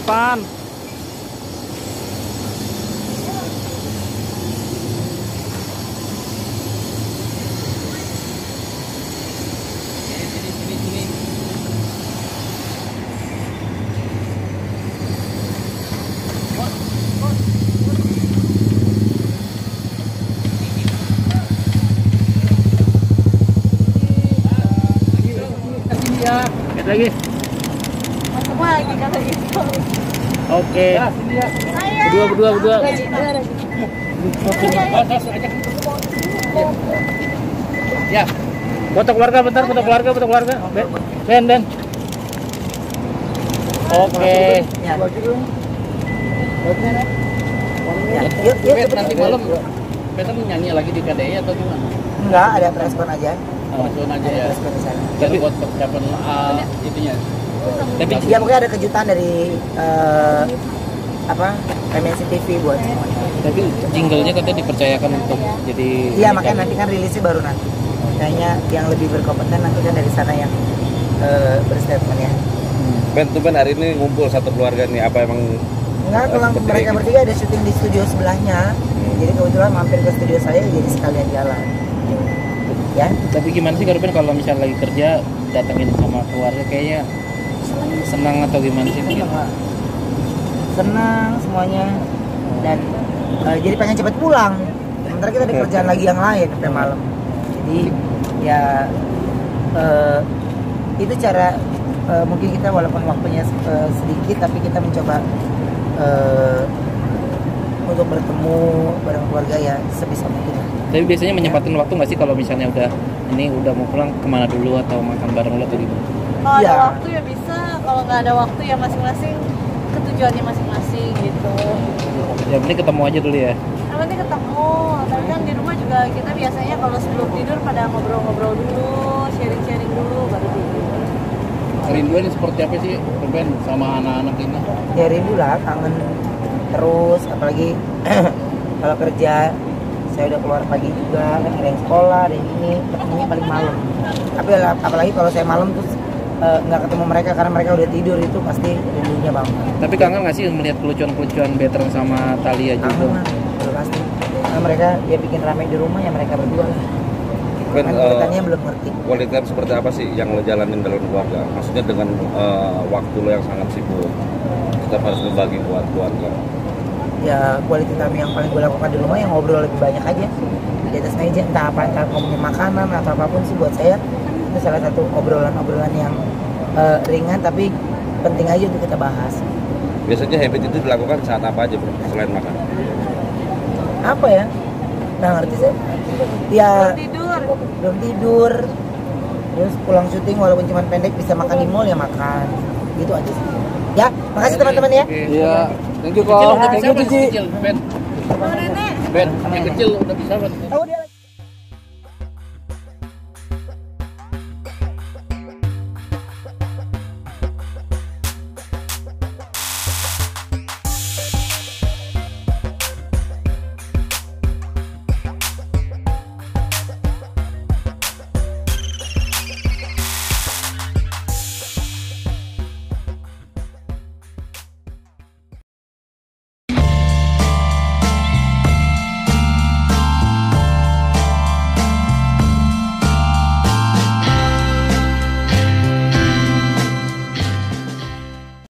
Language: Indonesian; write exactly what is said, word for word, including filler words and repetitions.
depan. Lihat lagi. Masuk lagi kalau gitu. Oke. Berdua, berdua, berdua. Ya. Foto keluarga bentar, foto keluarga, foto keluarga. Ben, Ben. Oke. Ya. Yuk, yuk, Bet, nanti malam Peter nyanyi lagi di K D I atau gimana? enggak, ada preskon aja. Langsung aja ya. Preskon di sana. Jadi buat persiapan uh, itunya. Tapi Ya pokoknya ada kejutan dari eh, apa M N C T V buat semuanya. tapi jinglenya katanya dipercayakan untuk jadi. Iya makanya nanti kan rilisnya baru nanti. Kayaknya yang lebih berkompeten nanti kan dari sana yang eh, berstatement ya. Ben, tuh Ben hari ini ngumpul satu keluarga nih, apa emang Enggak, kalau seperti mereka ini? bertiga ada syuting di studio sebelahnya. Jadi kebetulan mampir ke studio saya jadi sekalian jalan. Ya. Tapi gimana sih Ruben kalau misalnya lagi kerja datengin sama keluarga kayaknya senang atau gimana sih? Senang lah. Senang semuanya dan eh, jadi pengen cepet pulang. Sementara kita ada kerjaan lagi yang lain sampai malam. Jadi ya eh, itu cara eh, mungkin kita walaupun waktunya eh, sedikit tapi kita mencoba eh, untuk bertemu bareng keluarga ya sebisa mungkin. Tapi biasanya menyempatin waktu nggak sih kalau misalnya udah ini udah mau pulang kemana dulu atau makan bareng dulu atau gimana? Kalau ada Iya. waktu ya bisa, kalau nggak ada waktu ya masing-masing ke tujuannya masing-masing gitu. Ya penting ketemu aja dulu ya. Yang penting ketemu, tapi kan di rumah juga kita biasanya kalau sebelum tidur pada ngobrol-ngobrol dulu, sharing-sharing dulu baru tidur. Kerinduan seperti apa sih Ruben sama anak-anak ini? Ya rindu lah, kangen terus apalagi kalau kerja saya udah keluar pagi juga kan ada yang sekolah ada yang ini ketemunya paling malam tapi apalagi kalau saya malam terus eh, nggak ketemu mereka karena mereka udah tidur itu pasti rindunya banget. Tapi kangen nggak sih melihat kelucuan-kelucuan Betran sama Thalia Kangen juga? lah, udah pasti karena mereka dia bikin ramai di rumah ya mereka berdua lah. Ben, Kan eh, urutannya belum ngerti. quality time seperti apa sih yang lo jalanin dalam keluarga? Maksudnya dengan eh, waktu lo yang sangat sibuk, tetap harus berbagi buat keluarga. Ya quality time yang paling gue lakukan di rumah yang ngobrol lebih banyak aja di atas meja entah apa entah ngomongin makanan atau apapun sih buat saya itu salah satu obrolan-obrolan yang eh, ringan tapi penting aja untuk kita bahas. Biasanya habit itu dilakukan saat apa aja bro, selain makan? Apa ya nggak ngerti sih ya Tidur. belum tidur terus pulang syuting walaupun cuma pendek bisa makan di mall ya makan gitu aja sih ya. Makasih teman-teman ya. Iya. Thank you Kecil kok. udah Thank bisa you Ben, Cici. kecil Ben. Nenek. Ben, yang kecil udah bisa Ben. Oh, dia lagi-